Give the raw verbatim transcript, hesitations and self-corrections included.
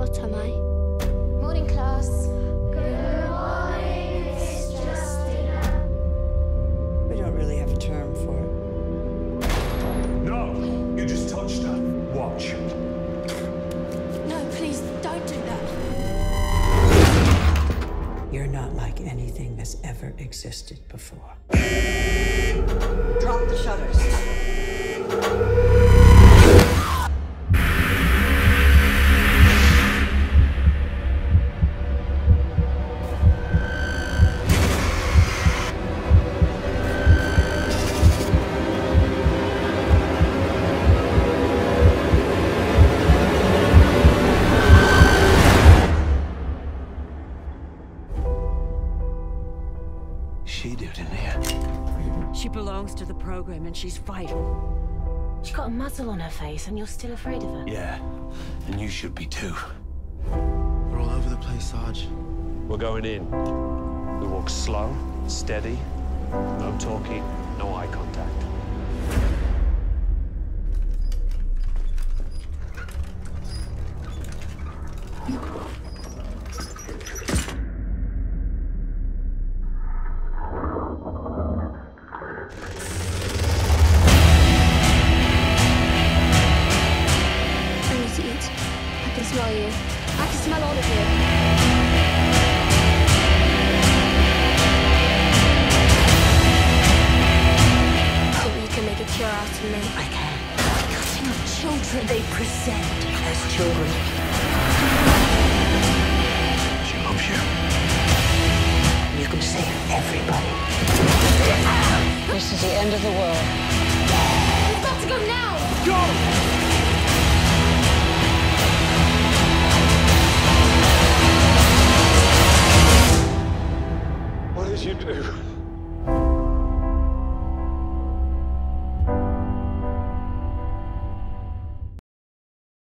What am I? Morning, class. Good morning, Miss Justineau. We don't really have a term for it. No! You just touched her. Watch. No, please, don't do that. You're not like anything that's ever existed before. Drop the shutters. She did in here. She belongs to the program and she's vital. She's got a muzzle on her face and you're still afraid of her. Yeah, and you should be too. We're all over the place, Sarge. We're going in. We walk slow, steady, no talking, no eye contact. I need to eat. I can smell you. I can smell all of you. Think you can make a cure out of me? I can. Cutting up children they present as children. She loves you. You can save everybody. This is the end of the world. We've got to go now! Go!